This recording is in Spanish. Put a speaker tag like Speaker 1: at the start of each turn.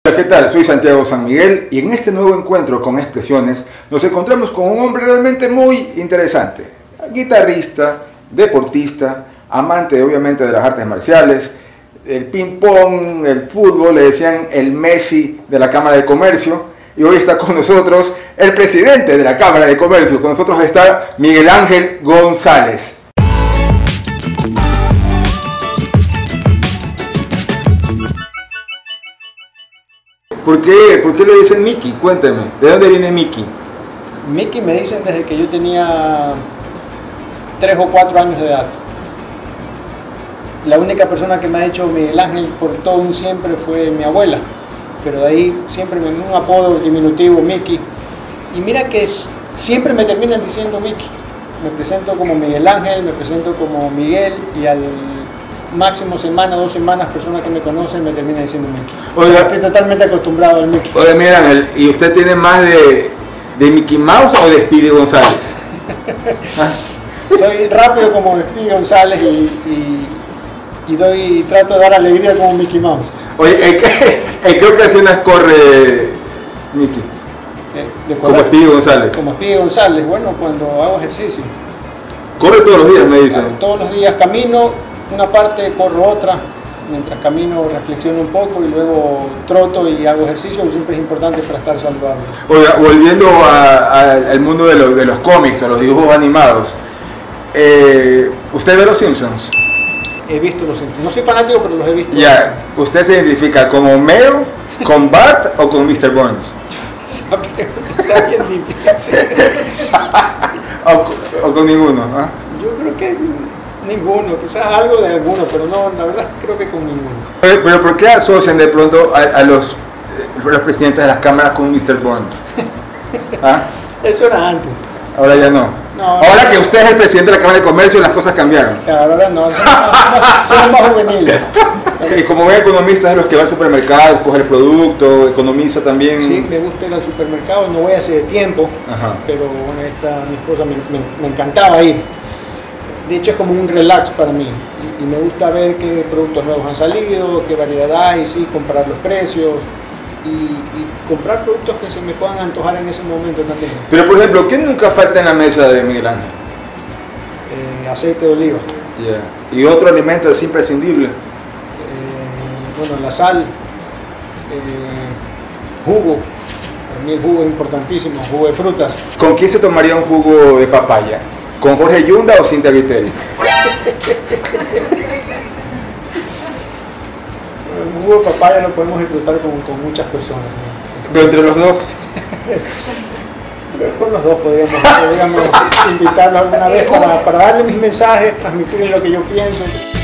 Speaker 1: Hola, ¿qué tal? Soy Santiago San Miguel y en este nuevo encuentro con Expresiones nos encontramos con un hombre realmente muy interesante. Guitarrista, deportista, amante obviamente de las artes marciales, el ping pong, el fútbol, le decían el Messi de la Cámara de Comercio, y hoy está con nosotros el presidente de la Cámara de Comercio. Con nosotros está Miguel Ángel González. ¿Por qué le dicen Mickey? Cuéntame, ¿de dónde viene Mickey?
Speaker 2: Mickey me dicen desde que yo tenía 3 o 4 años de edad. La única persona que me ha hecho Miguel Ángel por todo un siempre fue mi abuela, pero de ahí siempre me un apodo diminutivo, Mickey. Y mira que siempre me terminan diciendo Mickey. Me presento como Miguel Ángel, me presento como Miguel, y al máximo semana, 2 semanas, personas que me conocen me terminan diciendo Mickey.
Speaker 1: Oiga,
Speaker 2: o sea, estoy totalmente acostumbrado al Mickey.
Speaker 1: Oye, Miguel Ángel, ¿y usted tiene más de Mickey Mouse o de Speedy González?
Speaker 2: Soy rápido como Speedy González y trato de dar alegría como Mickey Mouse.
Speaker 1: Oye, ¿en qué ocasiones corre Mickey? Como Speedy González.
Speaker 2: Como Speedy González, bueno, cuando hago ejercicio.
Speaker 1: ¿Corre todos los días, me dicen?
Speaker 2: Todos los días camino una parte, corro otra. Mientras camino reflexiono un poco y luego troto y hago ejercicio, que siempre es importante para estar saludable.
Speaker 1: Oiga, volviendo al mundo de los cómics, a los dibujos animados, ¿usted ve los Simpsons?
Speaker 2: He visto los Simpsons. No soy fanático, pero los he visto.
Speaker 1: Ya, ¿usted se identifica como Homero, con Bart o con Mr. Burns?
Speaker 2: Esa pregunta está bien difícil.
Speaker 1: o con ninguno, ¿ah?
Speaker 2: Yo creo que ninguno, quizás algo de alguno, pero no, la verdad creo que con ninguno.
Speaker 1: Pero ¿por qué asocian de pronto a los presidentes de las cámaras con Mr. Burns? ¿Ah?
Speaker 2: Eso era antes.
Speaker 1: Ahora ya no. Ahora que usted es el presidente de la Cámara de Comercio, las cosas cambiaron.
Speaker 2: Ahora no, son más juveniles.
Speaker 1: Y como buen economista es los que va al supermercado, escoge el producto, economiza también.
Speaker 2: Sí, me gusta ir al supermercado, no voy hace tiempo. Ajá. Pero bueno, mi esposa me encantaba ir. De hecho es como un relax para mí y me gusta ver qué productos nuevos han salido, qué variedad hay, sí, comparar los precios y comprar productos que se me puedan antojar en ese momento también.
Speaker 1: Pero por ejemplo, ¿qué nunca falta en la mesa de Miguel Ángel?
Speaker 2: Aceite de oliva.
Speaker 1: ¿Y otro alimento es imprescindible?
Speaker 2: Bueno, la sal, jugo. Para mí el jugo es importantísimo, jugo de frutas.
Speaker 1: ¿Con quién se tomaría un jugo de papaya? ¿Con Jorge Yunda o Cintia Viteri?
Speaker 2: El jugo de papaya lo podemos disfrutar con muchas personas, ¿no?
Speaker 1: ¿Pero entre los dos?
Speaker 2: Pero con los dos podríamos invitarlos alguna vez para darle mis mensajes, transmitirles lo que yo pienso.